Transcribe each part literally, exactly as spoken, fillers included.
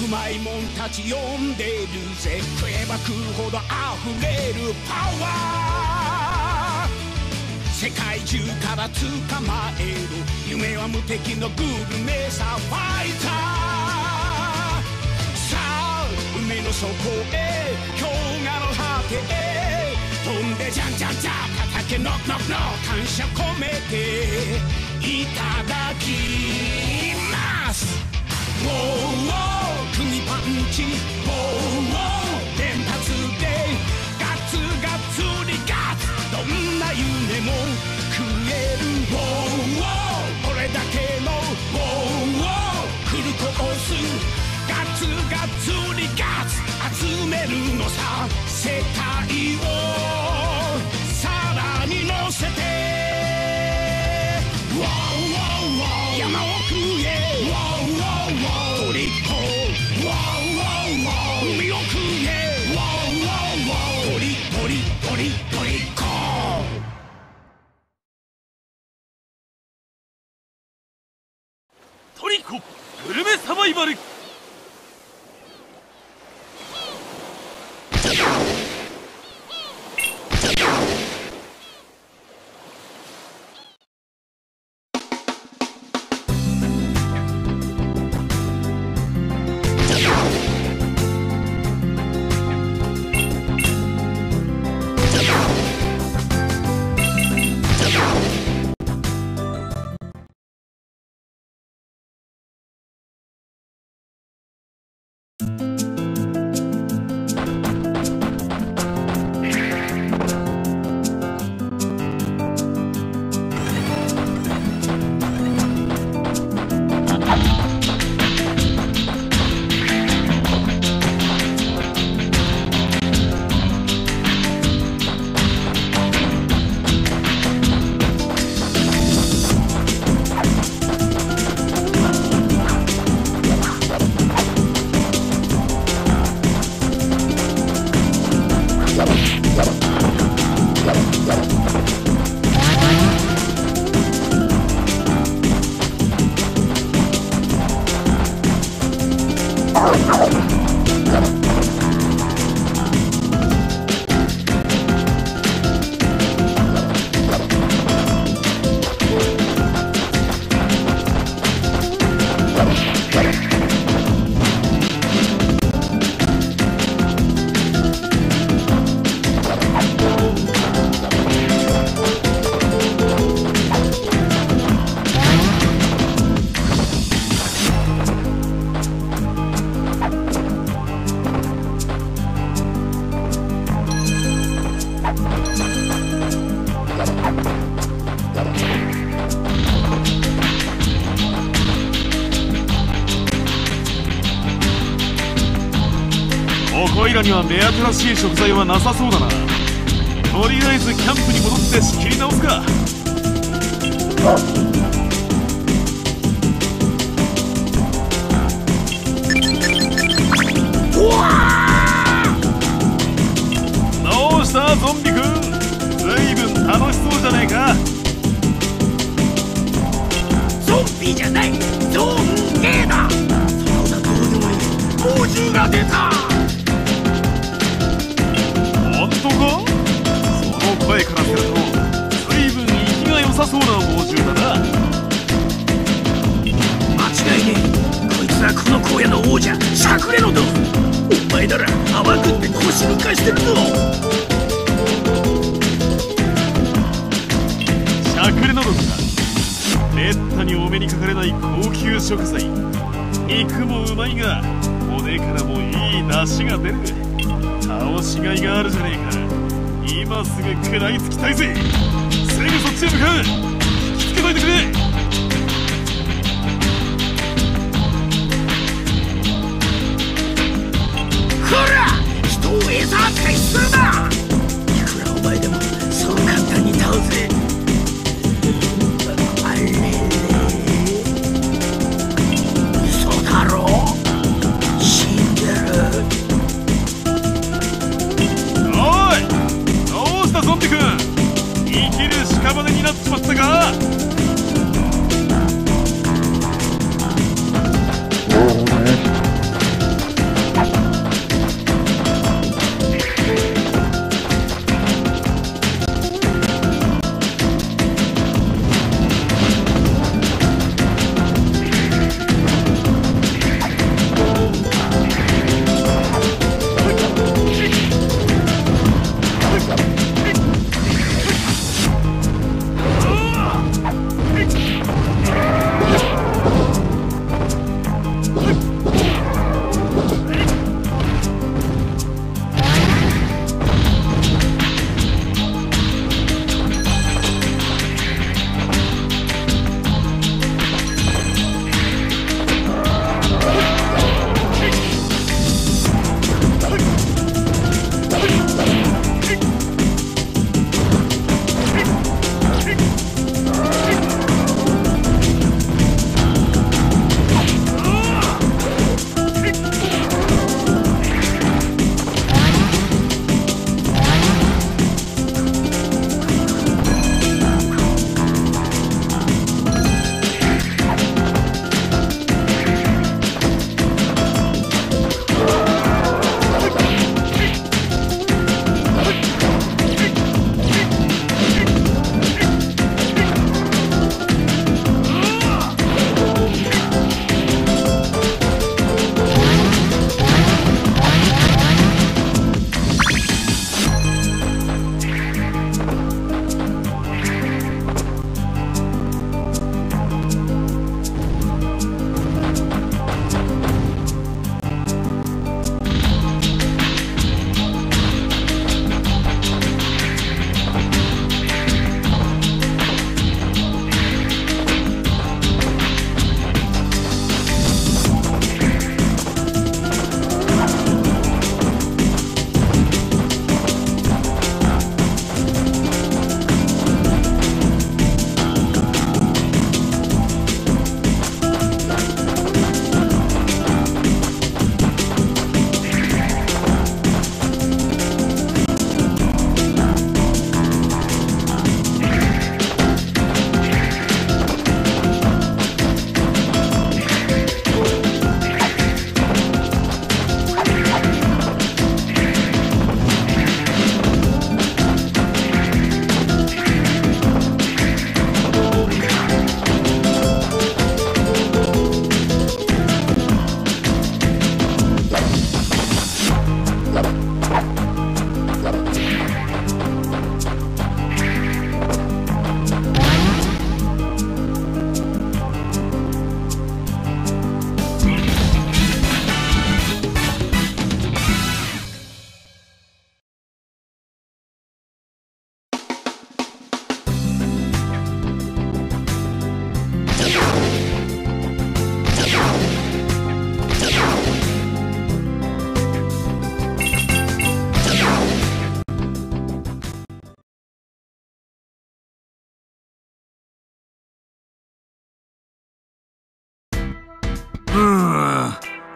うまいもんたち呼んでるぜ。食えば食うほど溢れるパワー。世界中から捕まえる夢は無敵のグルメサファイター。さあ海の底へ氷河の果てへ飛んでじゃんじゃんじゃん叩けノックノックノック感謝込めていただきます。ウォーウォー釘パンチウォーウォー連発でガツガツリガツどんな夢も食える。ウォーウォーこれだけのウォーウォーフルコースガツガツリガツ集めるのさ。世界をさらに乗せてウォーウォーウォー山奥へウォーウォートリコウォーウォーウォー海奥へウォーウォーウォートリトリトリトリコ。 トリコグルメサバイバル。ここいらには目新しい食材はなさそうだな。とりあえずキャンプに戻って仕切り直すか。どうしたゾンビくん、ずいぶん楽しそうじゃねえか。 ゾンビじゃないゾンゲだ。そうだどうでもいい猛獣が出た。 本当か？その声からすると随分生きが良さそうな猛獣だな。 間違いねえ。こいつはこの荒野の王者シャクレノド。お前なら甘くって腰抜かしてるぞ。 シャクレノドか。めったにお目にかかれない高級食材。肉もうまいが骨からもいい出汁が出る。倒しがいがあるじゃねえか。今すぐ食らいつきたいぜ。すぐそっちへ向かう。引きつけといてくれ。 こら人を餌扱いするな。いくらお前でもそう簡単に倒せ。あれれ嘘だろ。死んでる。 ゾンビ君、生きる屍になっちまったか。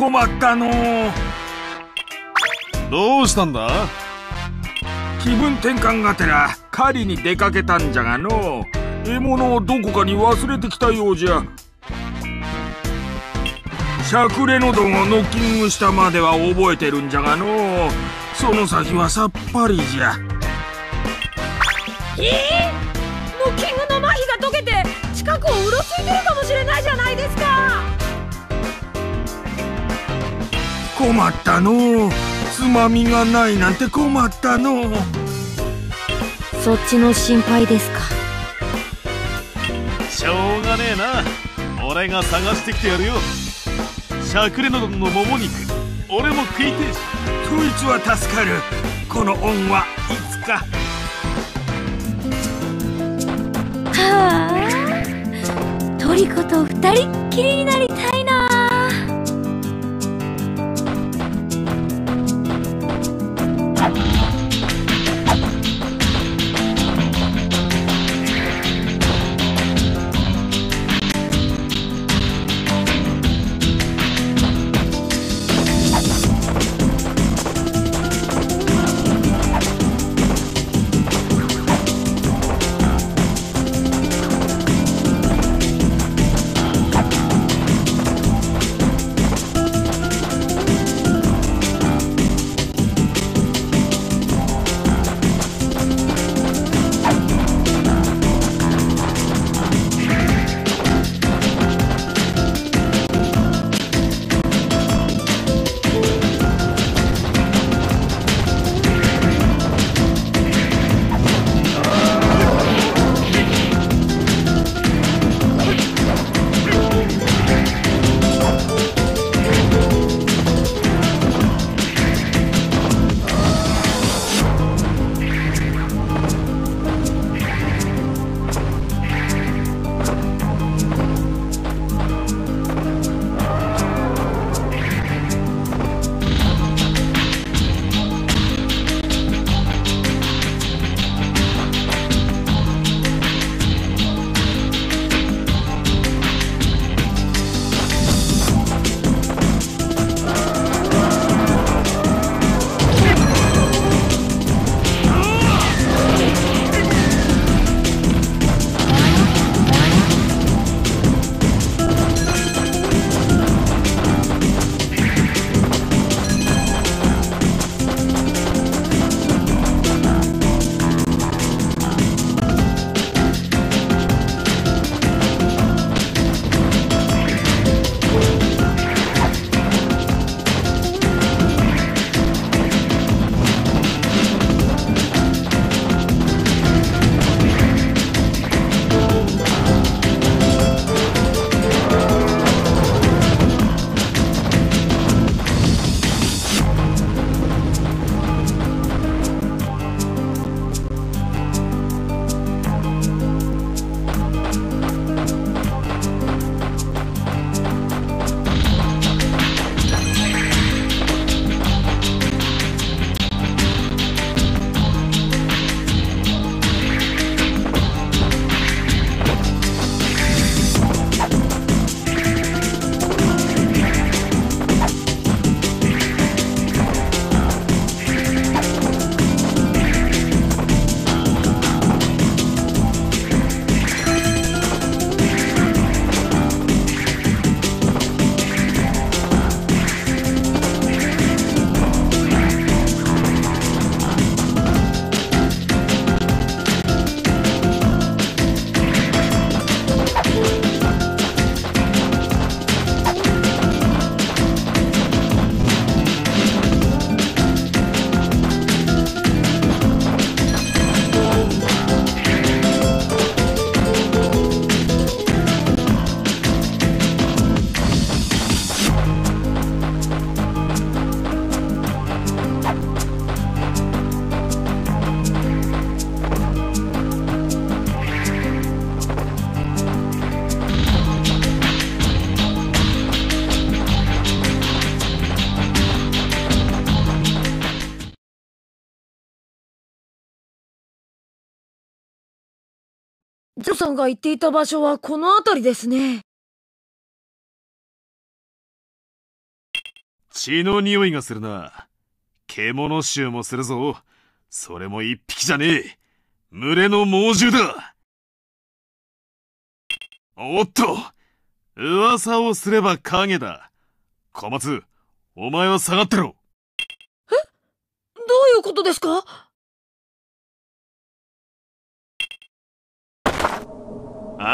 困ったの。 どうしたんだ？ 気分転換がてら狩りに出かけたんじゃがの、獲物をどこかに忘れてきたようじゃ。しゃくれのどんをノッキングしたまでは覚えてるんじゃがの、その先はさっぱりじゃ。 えー、ノッキングの麻痺が解けて近くをうろついてるかもしれないじゃないですか。 困ったの。つまみがないなんて困ったの。 そっちの心配ですか。 しょうがねえな、俺が探してきてやるよ。しゃくれのどんのもも肉、俺も食いてえし。 そいつは助かる。この恩はいつか。 はあ、トリコと二人っきりになりたいな。ジョさんが言っていた場所はこの辺りですね。 血の匂いがするな。獣臭もするぞ。それも一匹じゃねえ。群れの猛獣だ。おっと、噂をすれば影だ。小松、お前は下がってろ。 え？どういうことですか？ あ？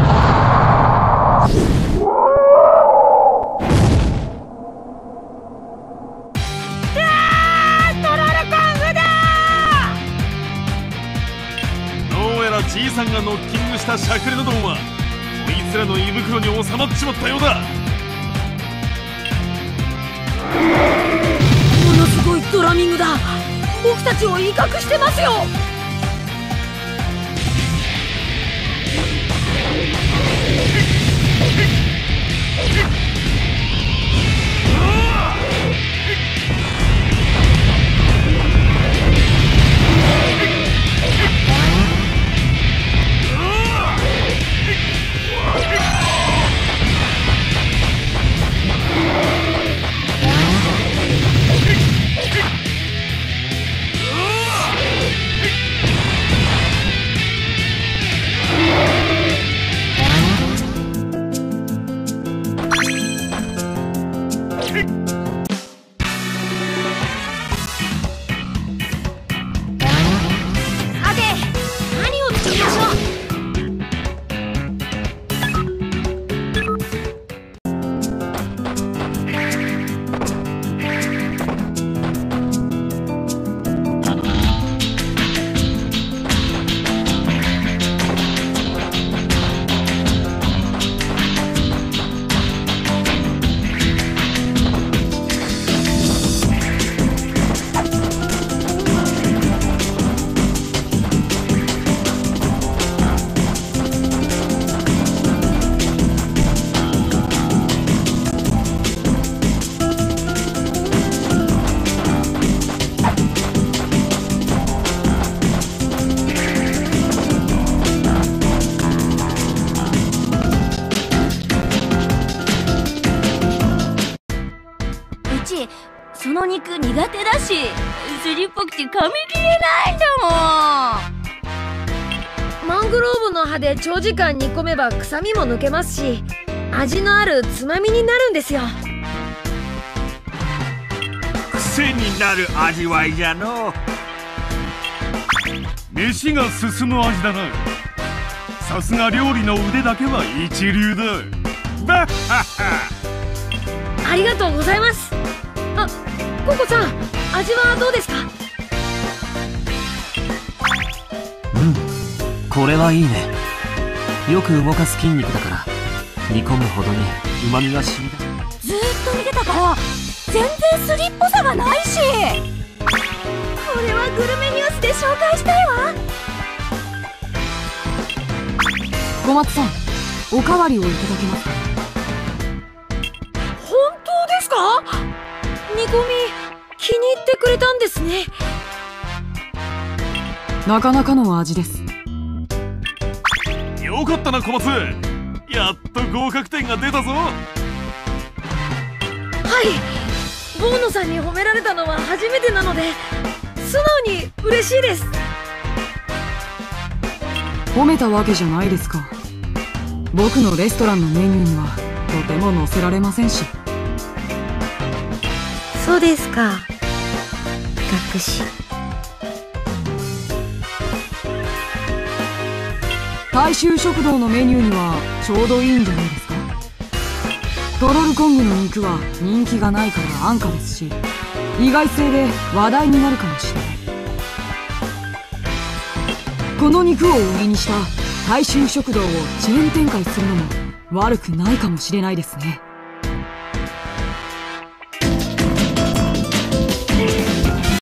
じいさんがノッキングしたしゃくれのどんはこいつらの胃袋に収まっちまったようだ。 ものすごいドラミングだ。僕たちを威嚇してますよ。 その肉苦手だし、スリっぽくて噛み切れないんだもん。 マングローブの葉で長時間煮込めば臭みも抜けますし、味のあるつまみになるんですよ。 癖になる味わいじゃの。 飯が進む味だな。さすが料理の腕だけは一流だ。バッハッハ。 ありがとうございます。あ、ココさん、味はどうですか？ うん、これはいいね。よく動かす筋肉だから煮込むほどに旨味が染み出す。 ずーっと見てたから全然スリっぽさがないし、これはグルメニュースで紹介したいわ。 小松さん、おかわりをいただけますか？本当ですか？煮込み気に入ってくれたんですね。なかなかの味です。 よかったな小松、やっと合格点が出たぞ。はい、ボーノさんに褒められたのは初めてなので素直に嬉しいです。褒めたわけじゃないですか。僕のレストランのメニューにはとても載せられませんし。そうですか。学士。大衆食堂のメニューにはちょうどいいんじゃないですか。トロルコングの肉は人気がないから安価ですし、意外性で話題になるかもしれない。この肉を売りにした大衆食堂をチェーン展開するのも悪くないかもしれないですね。